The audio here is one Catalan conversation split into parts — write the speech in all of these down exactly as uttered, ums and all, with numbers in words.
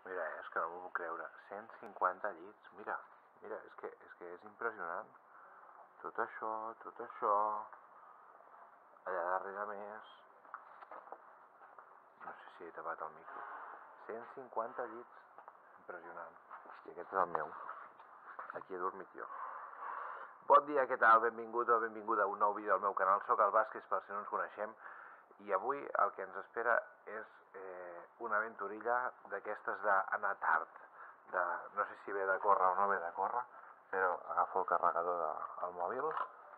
Mira, és que no m'ho puc creure. cent cinquanta llits, mira, mira, és que és, que és impressionant. Tot això, tot això, allà darrere més. No sé si he tapat el micro. cent cinquanta llits, impressionant. I aquest és el meu. Aquí he dormit jo. Bon dia, què tal? Benvingut o benvinguda a un nou vídeo al meu canal. Soc el Vázquez, per si no ens coneixem. I avui el que ens espera és eh, una aventurilla d'aquestes d'anar tard. De, no sé si ve de córrer o no ve de córrer, però agafo el carregador del mòbil.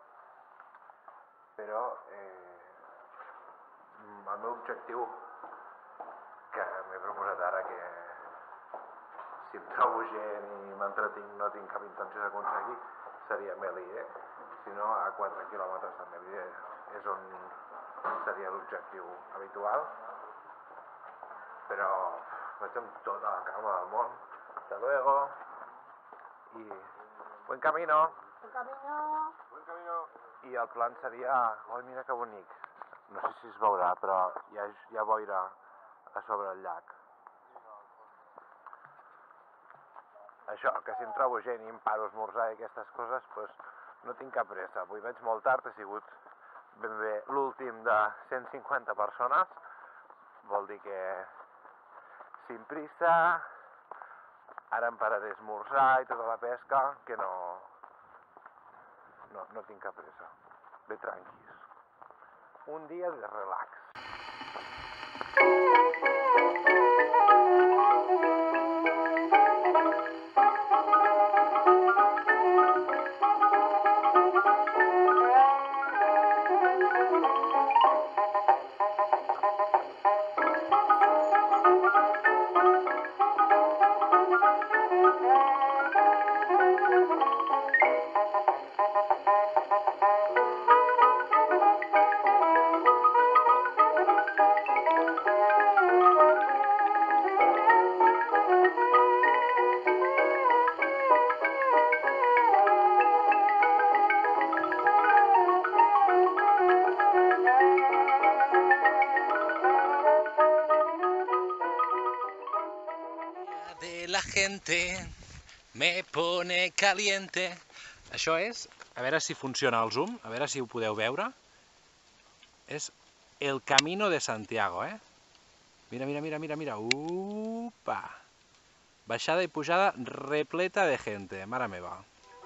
Però eh, el meu objectiu, que m'he proposat ara, que si em trobo gent i m'entretinc no tinc cap intenció d'aconseguir, seria Melide. Si no, a quatre quilòmetres de Melide és on seria l'objectiu habitual. Però vaig amb tota la calma del món. Hasta luego. I buen camino. Buen camino. Buen camino. I el plan seria... Oi, mira que bonic. No sé si es veurà, però hi ha, hi ha boira a sobre el llac. Això, que si em trobo gent i em paro a esmorzar i aquestes coses, doncs no tinc cap pressa. Avui vaig molt tard, he sigut ben bé l'últim de cent cinquanta persones. Vol dir que sin prisa, ara em pararé a esmorzar i tota la pesca, que no, no, no tinc cap pressa. Bé tranquils. Un dia de relax. La gente me pone caliente. Això és, a veure si funciona el zoom, a veure si ho podeu veure. És el Camino de Santiago, eh? Mira, mira, mira, mira, mira. Upa! Baixada i pujada repleta de gente, mare meva.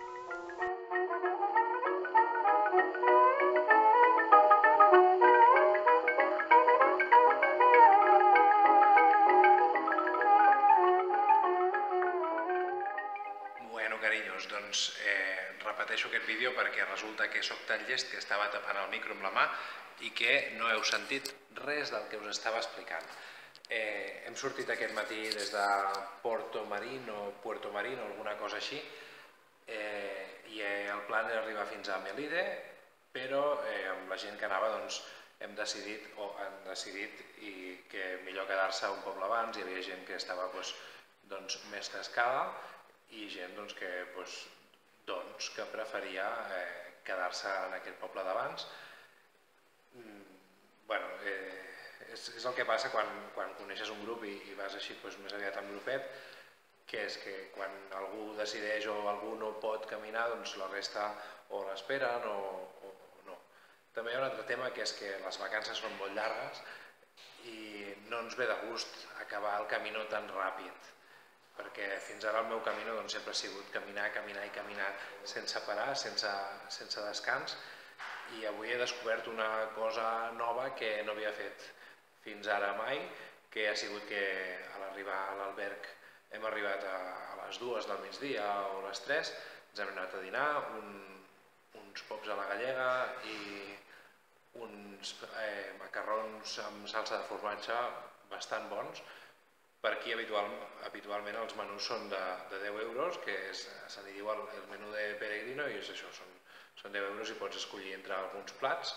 Carinyos, doncs eh, repeteixo aquest vídeo perquè resulta que sóc tan llest que estava tapant el micro amb la mà i que no heu sentit res del que us estava explicant. Eh, hem sortit aquest matí des de Porto Marín o Puerto Marín o alguna cosa així eh, i eh, el plan era arribar fins a Melide, però eh, amb la gent que anava doncs, hem decidit o han decidit i que millor quedar-se un poble abans. Hi havia gent que estava doncs, doncs, més cascada i gent doncs, que, doncs, doncs, que preferia eh, quedar-se en aquell poble d'abans. Mm, bueno, eh, és, és el que passa quan, quan coneixes un grup i, i vas així doncs, més aviat amb grupet, que és que quan algú decideix o algú no pot caminar, doncs la resta o l'esperen o, o no. També hi ha un altre tema, que és que les vacances són molt llargues i no ens ve de gust acabar el camino tan ràpid, perquè fins ara el meu camino doncs, sempre ha sigut caminar, caminar i caminar sense parar, sense, sense descans, i avui he descobert una cosa nova que no havia fet fins ara mai, que ha sigut que a l'arribar a l'alberg hem arribat a, a les dues del migdia o a les tres, ens hem anat a dinar, un, uns pops a la gallega i uns eh, macarrons amb salsa de formatge bastant bons. Per aquí habitual, habitualment els menús són de, de deu euros, que és, se li diu el, el menú de peregrino, i és això, són, són deu euros i pots escollir entre alguns plats.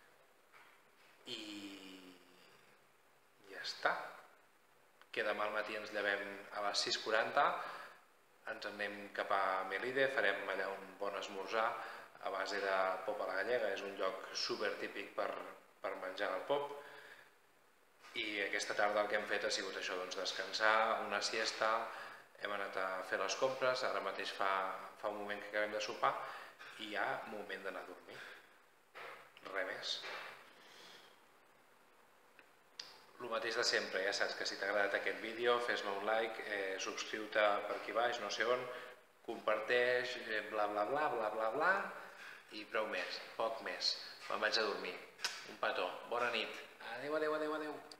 I ja està. Que demà al matí ens llevem a les sis quaranta, ens anem cap a Melide, farem allà un bon esmorzar a base de pop a la gallega, és un lloc super típic per, per menjar el pop. I aquesta tarda el que hem fet ha sigut això, doncs descansar, una siesta, hem anat a fer les compres, ara mateix fa, fa un moment que acabem de sopar i ja moment d'anar a dormir. Res més. El mateix de sempre, ja saps que si t'ha agradat aquest vídeo, fes-me un like, eh, subscriu-te per aquí baix, no sé on, comparteix, eh, bla bla bla, bla bla bla, i prou més, poc més. Me'n vaig a dormir. Un petó. Bona nit. Adéu, adéu, adéu, adéu.